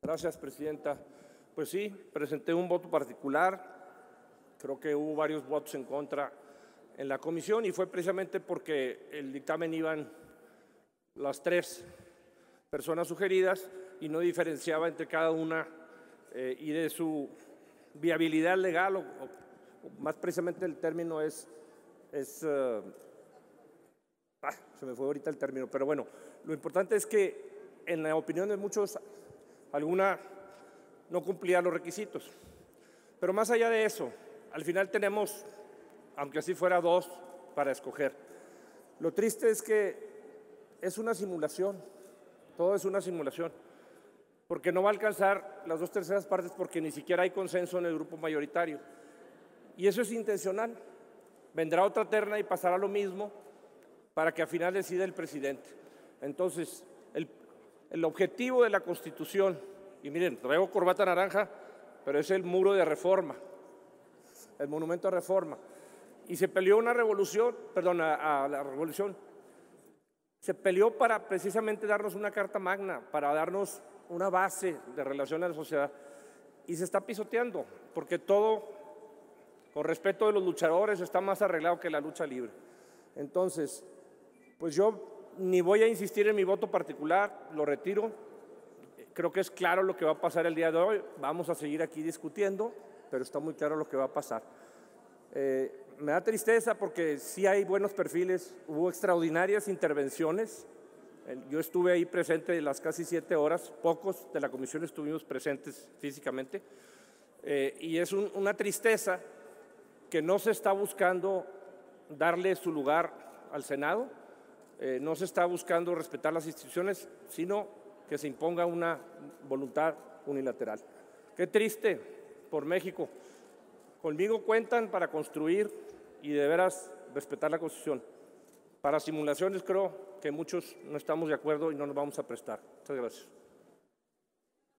Gracias, presidenta. Pues sí, presenté un voto particular. Creo que hubo varios votos en contra en la comisión y fue precisamente porque el dictamen iban las 3 personas sugeridas y no diferenciaba entre cada una y de su viabilidad legal, o más precisamente el término se me fue ahorita el término, pero bueno, lo importante es que en la opinión de muchos, alguna no cumplía los requisitos. Pero más allá de eso, al final tenemos, aunque así fuera, 2 para escoger. Lo triste es que es una simulación, todo es una simulación, porque no va a alcanzar las 2/3 partes porque ni siquiera hay consenso en el grupo mayoritario. Y eso es intencional. Vendrá otra terna y pasará lo mismo para que al final decida el presidente. Entonces, el objetivo de la Constitución, y miren, traigo corbata naranja, pero es el muro de Reforma, el monumento a Reforma. Y se peleó una revolución, perdón, a la revolución. Se peleó para precisamente darnos una carta magna, para darnos una base de relación a la sociedad. Y se está pisoteando, porque todo, con respeto de los luchadores, está más arreglado que la lucha libre. Entonces, pues yo ni voy a insistir en mi voto particular, lo retiro. Creo que es claro lo que va a pasar el día de hoy. Vamos a seguir aquí discutiendo, pero está muy claro lo que va a pasar. Me da tristeza porque sí hay buenos perfiles, hubo extraordinarias intervenciones. Yo estuve ahí presente las casi 7 horas, pocos de la comisión estuvimos presentes físicamente, y es una tristeza que no se está buscando darle su lugar al Senado, no se está buscando respetar las instituciones, sino que se imponga una voluntad unilateral. Qué triste por México. Conmigo cuentan para construir y de veras respetar la Constitución. Para simulaciones creo que muchos no estamos de acuerdo y no nos vamos a prestar. Muchas gracias.